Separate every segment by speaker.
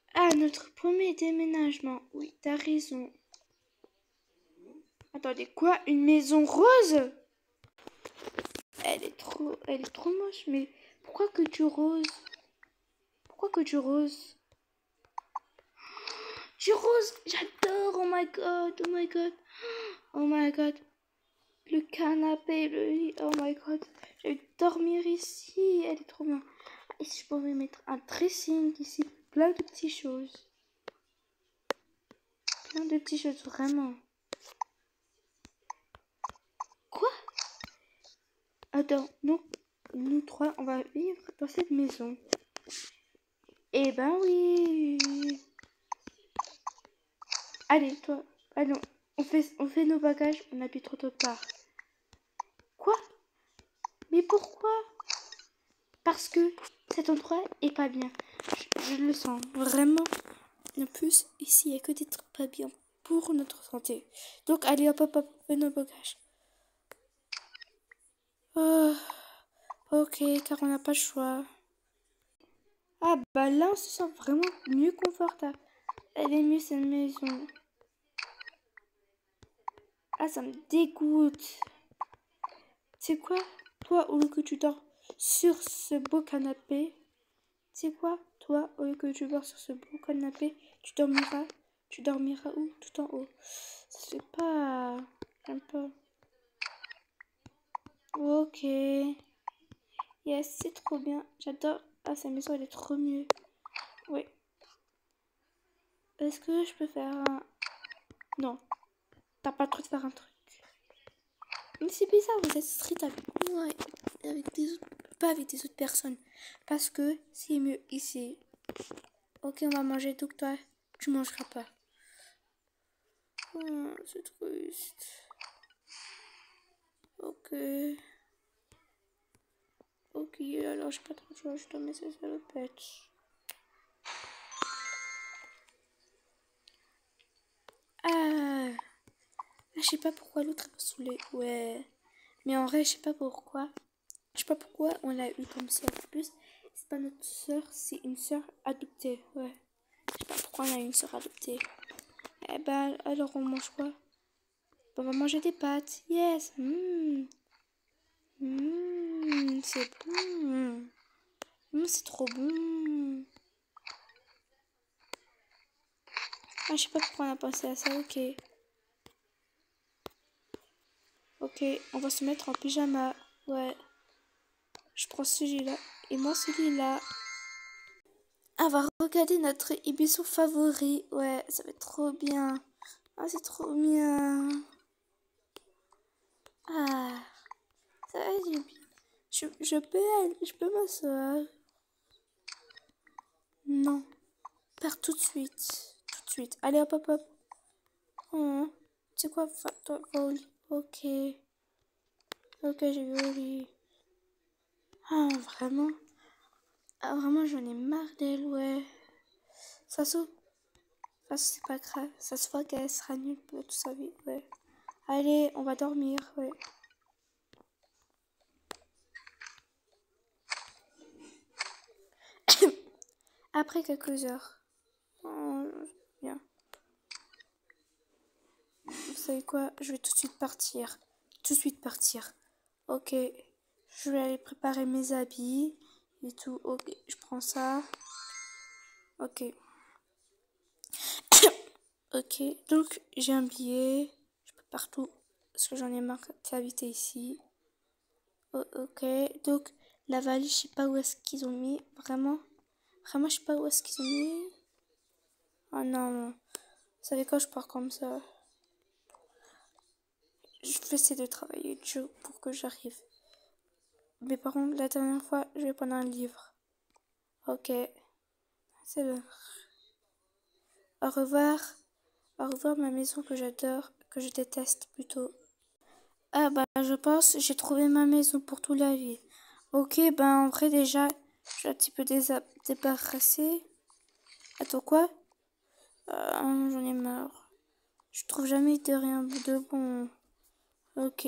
Speaker 1: Ah, notre premier déménagement. Oui, t'as raison. Attendez, quoi? Une maison rose? Elle est trop moche, mais pourquoi que tu roses? Pourquoi que tu roses? Tu roses? J'adore, oh my god, oh my god, oh my god. Le canapé, le lit, oh my god. Je vais dormir ici, elle est trop bien. Et si je pouvais mettre un dressing ici, plein de petites choses. Plein de petites choses, vraiment. Quoi? Attends, nous trois, on va vivre dans cette maison. Eh ben oui. Allez, toi, allons. On fait nos bagages, on habite autre part. Quoi? Mais pourquoi? Parce que cet endroit est pas bien. Je le sens vraiment. En plus, ici, il n'y a que des trucs pas bien pour notre santé. Donc, allez, hop, hop, hop, fais nos bagages. Oh, ok, car on n'a pas le choix. Ah, bah là, on se sent vraiment mieux confortable. Elle est mieux, cette maison. Ah, ça me dégoûte. C'est quoi? Toi, au lieu que tu dors sur ce beau canapé, c'est quoi? Toi, au lieu que tu dors sur ce beau canapé, tu dormiras où? Tout en haut. Ça se fait pas. J'aime pas. Ok. Yes, c'est trop bien. J'adore. Ah, cette maison, elle est trop mieux. Oui. Est-ce que je peux faire un... Non. T'as pas le droit de faire un truc. Mais c'est bizarre, vous êtes strict avec moi et avec des autres... Pas avec des autres personnes. Parce que c'est mieux ici. Ok, on va manger, donc toi, tu mangeras pas. Oh, c'est triste. Ok. Ok, alors j'ai pas trop de choix, je dois mettre ces salopettes. Ah, je sais pas pourquoi l'autre m'a saoulé. Ouais. Mais en vrai, je sais pas pourquoi. Je sais pas pourquoi on l'a eu comme ça. En plus, c'est pas notre soeur, c'est une soeur adoptée. Ouais. Je sais pas pourquoi on a une soeur adoptée. Eh ben, alors on mange quoi? On va manger des pâtes. Yes. C'est bon. C'est trop bon. Ah, je sais pas pourquoi on a pensé à ça. Ok. Ok, on va se mettre en pyjama. Ouais. Je prends celui-là. Et moi, celui-là. Ah, on va regarder notre émission favori. Ouais, ça va être trop bien. Ah, c'est trop bien. Ah, ça va être bien. Je peux m'asseoir. Non. Pars tout de suite. Tout de suite. Allez, hop, hop, hop. Oh. Tu sais quoi, toi, va au lit. Ok. Ok, j'ai vu au lit. Ah, vraiment? Ah, vraiment, j'en ai marre d'elle, ouais. Ça se... Ah, c'est pas grave. Ça se voit qu'elle sera nulle pour toute sa vie, ouais. Allez, on va dormir, ouais. Après quelques heures. Oh, bien. Vous savez quoi? Je vais tout de suite partir. Tout de suite partir. Ok. Je vais aller préparer mes habits et tout. Ok, je prends ça. Ok. Ok, donc j'ai un billet. Je peux partout. Parce que j'en ai marre d'habiter ici. Oh, ok, donc la valise, je sais pas où est-ce qu'ils ont mis. Vraiment. Vraiment, je sais pas où est-ce qu'ils ont mis. Oh non, non. Vous savez quoi, je pars comme ça. Je vais essayer de travailler dur pour que j'arrive. Mais par contre, la dernière fois, je vais prendre un livre. Ok, c'est l'heure. Au revoir. Au revoir ma maison que j'adore, que je déteste plutôt. Ah bah je pense j'ai trouvé ma maison pour toute la vie. Ok, ben en vrai déjà, je suis un petit peu débarrassée. Attends quoi? J'en ai marre. Je trouve jamais de rien de bon. Ok.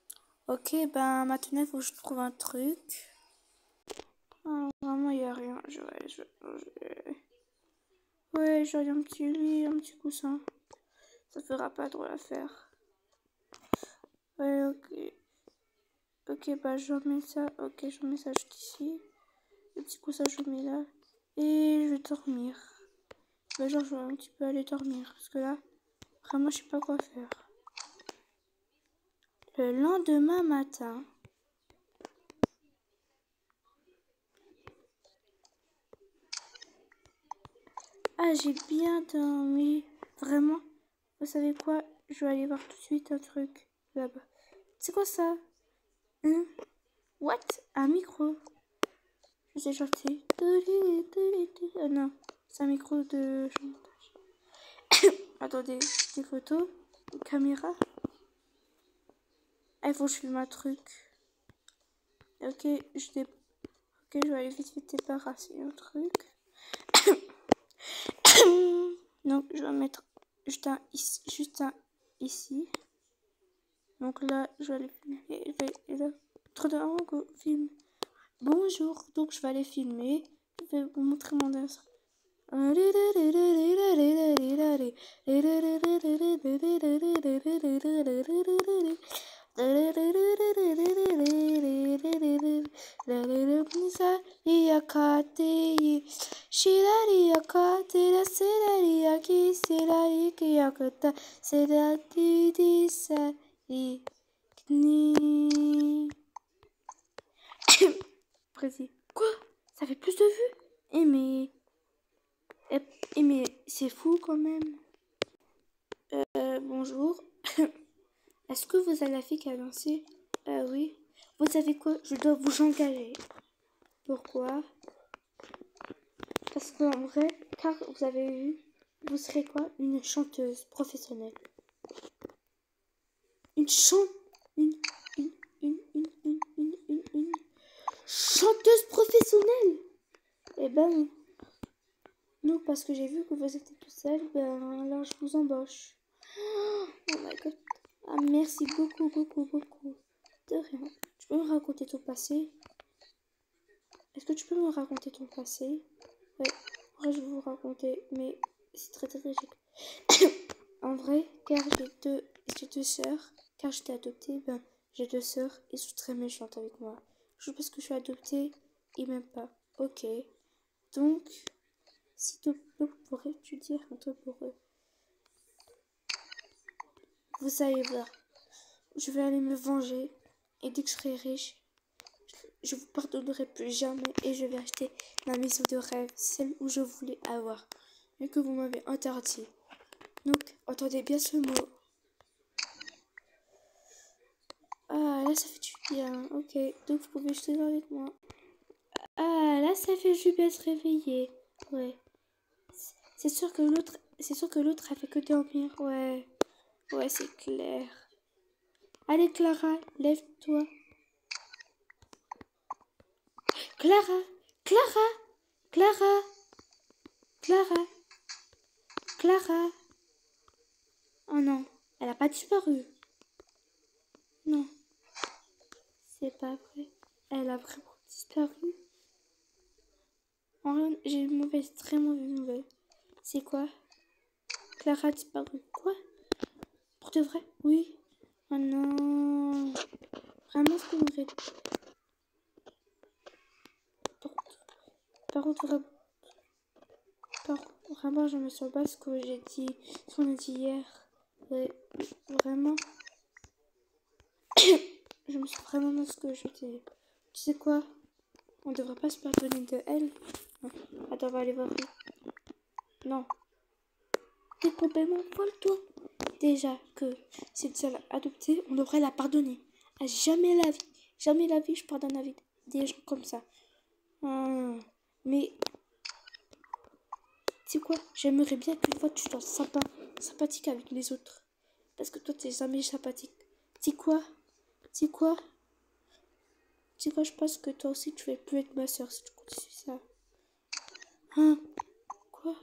Speaker 1: Ok, ben maintenant il faut que je trouve un truc. Ah, vraiment, il n'y a rien. Ouais, j'aurai un petit lit, un petit coussin. Ça fera pas trop l'affaire. Ouais, ok. Ok, bah je remets ça. Ok, je remets ça juste ici. Le petit coussin, je le mets là. Et je vais dormir. Bah genre, je vais un petit peu aller dormir. Parce que là, vraiment, je sais pas quoi faire. Le lendemain matin... Ah, j'ai bien dormi. Vraiment. Vous savez quoi? Je vais aller voir tout de suite un truc là-bas. C'est quoi ça? Hein? What? Un micro? Je sais chanter. Oh non, c'est un micro de chantage. Attendez, des photos, une caméra. Ah, il faut que je filme un truc. Ok, ok, je vais aller vite débarrasser un truc. Donc, je vais mettre juste un ici. Donc là, je vais aller filmer. Et là, trop de go, film. Bonjour, donc je vais aller filmer. Je vais vous montrer mon dessin. Précis. Quoi? Ça fait plus de vues? Mais c'est fou quand même. Bonjour. Est-ce que vous avez la fille qui a lancé? Oui. Vous savez quoi? Je dois vous engager. Pourquoi? Parce qu'en vrai, car vous avez vu, vous serez quoi? Une chanteuse professionnelle. Une chanteuse professionnelle. Eh ben non, parce que j'ai vu que vous étiez tout seul, ben là je vous embauche. Oh my god. Ah, merci beaucoup. De rien. Tu peux me raconter ton passé? Est-ce que tu peux me raconter ton passé? Ouais, en vrai, je vais vous raconter, mais c'est très tragique. En vrai, car j'ai deux sœurs, car j'étais adoptée, ben j'ai deux sœurs et elles sont très méchantes avec moi. Juste parce que je suis adoptée, ils m'aiment pas. Ok. Donc, s'il te plaît, pourrais-tu dire un truc pour eux? Vous allez voir. Je vais aller me venger. Et dès que je serai riche, je vous pardonnerai plus jamais. Et je vais acheter ma maison de rêve, celle où je voulais avoir. Mais que vous m'avez interdit. Donc, entendez bien ce mot. Ah, là, ça fait du bien. Ok, donc vous pouvez jeter avec moi. Ah, là, ça fait du bien se réveiller. Ouais. C'est sûr que l'autre a fait que dormir. Ouais. Ouais, c'est clair. Allez, Clara, lève-toi. Clara, Clara, Clara, Clara, Clara. Oh non, elle a pas disparu. Non, c'est pas vrai. Elle a vraiment disparu. En vrai, j'ai une mauvaise, très mauvaise nouvelle. C'est quoi? Clara a disparu. Quoi? Pour de vrai? Oui. Oh non. Vraiment, ce qu'on aurait... Par contre, vraiment, je me sens pas ce que j'ai dit, ce qu'on a dit hier. Ouais, vraiment. Je me sens vraiment mal ce que je dis. Tu sais quoi? On devrait pas se pardonner de elle. Non. Attends, on va aller voir. Non. T'es complètement folle, toi. Déjà que cette seule adoptée, on devrait la pardonner. À jamais la vie, je pardonne la vie des gens comme ça. Mais, tu sais quoi? J'aimerais bien qu'une fois tu sois sympathique avec les autres. Parce que toi, t'es jamais sympathique. Tu sais quoi? Tu sais quoi? Tu sais quoi? Je pense que toi aussi, tu vas plus être ma soeur si tu continues ça. Hein? Quoi?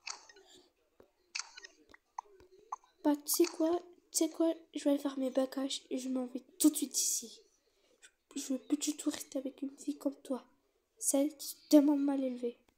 Speaker 1: Bah, tu sais quoi? Je vais aller faire mes bagages et je m'en vais tout de suite ici. Je veux plus du tout rester avec une fille comme toi. Celle qui est tellement mal élevée.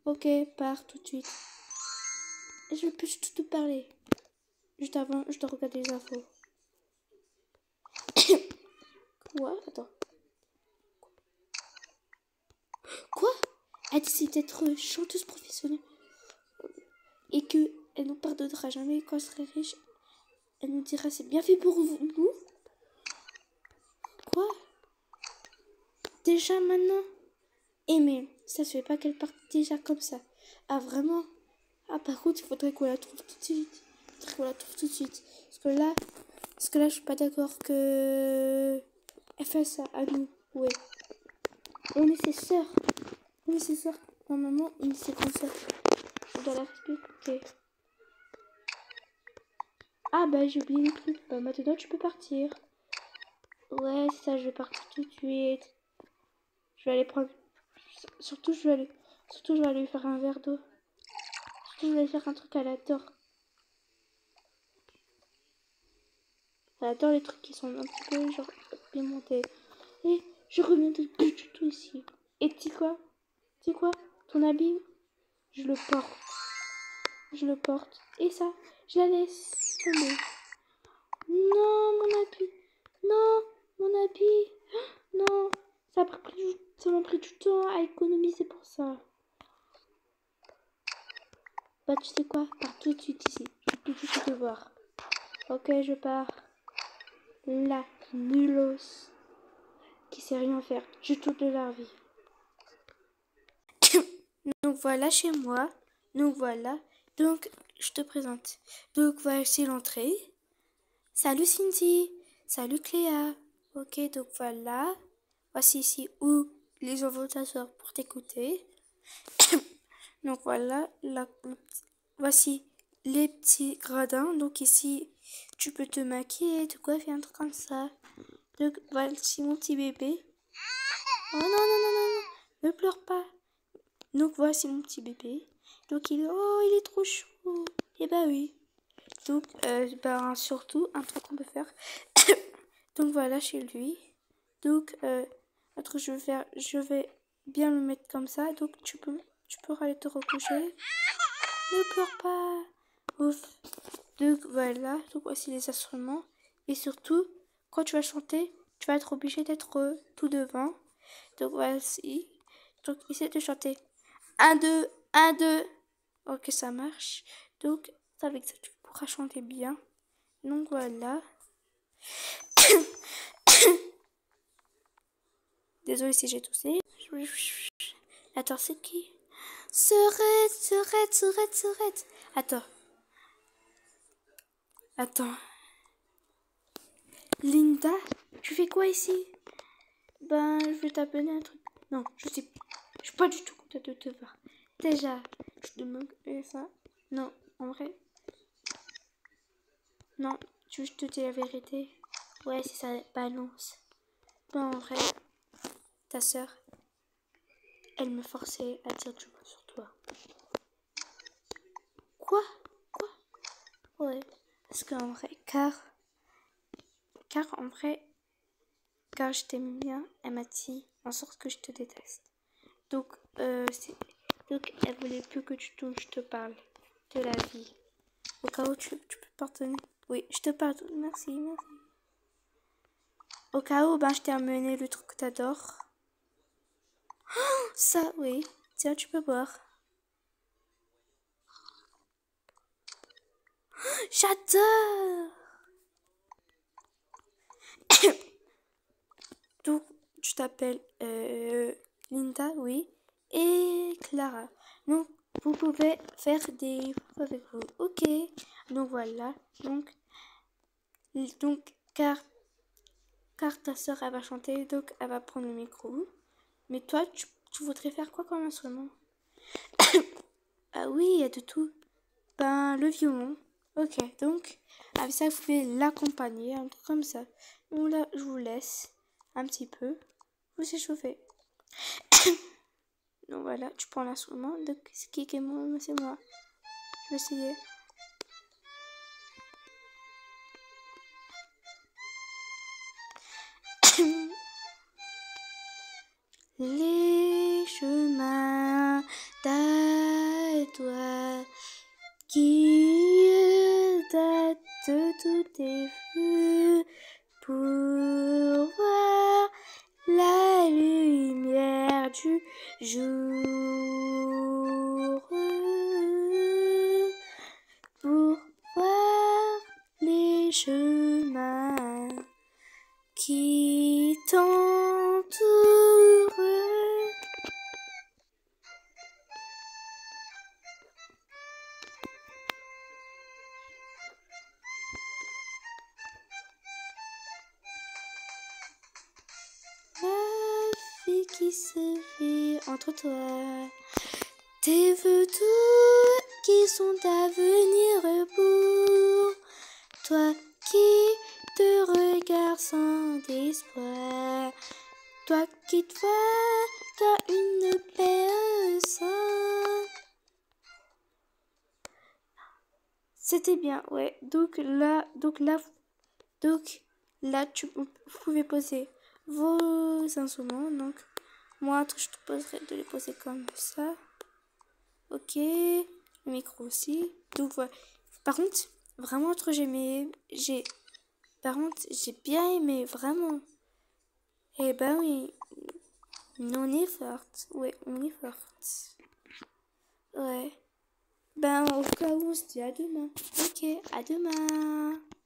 Speaker 1: Ok, pars tout de suite. Et je peux juste te parler. Juste avant, je dois regarder les infos. Quoi? Attends. Quoi? Elle décide d'être chanteuse professionnelle. Et qu'elle nous pardonnera jamais quand elle serait riche. Elle nous dira c'est bien fait pour nous. Quoi? Déjà maintenant? Eh mais ça se fait pas qu'elle parte déjà comme ça. Ah vraiment? Ah par contre il faudrait qu'on la trouve tout de suite. Parce que là je suis pas d'accord que elle fasse ça à nous. Ouais. On est ses sœurs. Normalement on est ses consoeurs. Je dois la respecter. Ah bah j'ai oublié le truc. Bah maintenant tu peux partir. Ouais c'est ça, je vais partir tout de suite. Je vais aller prendre. Surtout je vais aller lui faire un verre d'eau. Surtout je vais faire un truc qu'elle adore. Elle adore les trucs qui sont un petit peu genre pimentés. Et je reviendrai plus du tout ici. Et tu sais quoi? Ton habit, je le porte. Et ça, je la laisse tomber. Non, mon habit. Non, mon habit. Non, ça m'a pris du temps à économiser pour ça. Bah, tu sais quoi? Pars tout de suite ici. Je veux plus du tout te voir. Ok, je pars. La nulos qui sait rien faire du tout de leur vie. Donc voilà chez moi. Donc voilà. Donc je te présente. Donc voici l'entrée. Salut Cindy. Salut Cléa. Ok, donc voilà. Voici ici où les gens vont s'asseoir pour t'écouter. Donc voilà. Voici les petits gradins. Donc ici, tu peux te maquiller, te coiffer, un truc comme ça. Donc voici mon petit bébé. Oh non, non, non, non, non. Ne pleure pas. Donc voici mon petit bébé. Donc il est trop chou. Et bah oui. Donc surtout un truc qu'on peut faire. Donc voilà chez lui. Donc un truc que je vais bien le mettre comme ça. Donc tu peux aller te recoucher. Ne pleure pas. Ouf. Donc voilà. Donc voici les instruments. Et surtout, quand tu vas chanter, tu vas être obligé d'être tout devant. Donc voici. Donc essaie de chanter. 1, 2, 1, 2. Ok, ça marche. Donc, avec ça, tu pourras chanter bien. Donc, voilà. Désolée si j'ai toussé. Attends, c'est qui? Serette. Attends. Linda, tu fais quoi ici? Ben, je vais t'appeler un truc. Non, je suis pas du tout contente de te voir. Déjà, je te demande ça. Non, en vrai. Non, tu veux que je te dise la vérité? Ouais, c'est ça, balance. Ben, en vrai, ta sœur, elle me forçait à dire du mal sur toi. Quoi? Ouais, parce qu'en vrai, car en vrai, car je t'aime bien, elle m'a dit en sorte que je te déteste. Donc, donc elle voulait plus que tu touches, je te parle de la vie. Au cas où tu peux pardonner. Oui, je te pardonne, merci. Au cas où, je t'ai amené le truc que t'adores. Ça, oui. Tiens, tu peux boire. J'adore! Donc, tu t'appelles Linda, oui, et Clara. Donc, vous pouvez faire des photos avec vous. Ok. Donc, voilà. Donc car ta soeur, elle va chanter, donc elle va prendre le micro. Mais toi, tu voudrais faire quoi comme instrument? Ah oui, il y a de tout. Ben, le violon. Ok, donc, avec ça, vous pouvez l'accompagner, un truc comme ça. Donc là, je vous laisse un petit peu vous échauffer. Donc voilà, tu prends l'instrument. Donc, ce qui est moi, c'est moi. Je vais essayer. Les chemins viens à toi, qui date de tous tes vœux pour voir la lumière du jour, pour voir les chemins qui t'entourent. La vie qui se vit entre toi, tes vœux doux qui sont à venir pour toi qui te regardes sans espoir, toi qui te vois dans une personne. C'était bien, ouais. Donc là, vous pouvez poser vos instruments. Donc, moi, je te poserai de les poser comme ça. Ok, le micro aussi. Donc voilà. Par contre, vraiment, par contre, j'ai bien aimé, vraiment. Eh ben oui, on est forte. Ouais, on est forte. Ouais. Ben, au cas où, on se dit à demain. Ok, à demain.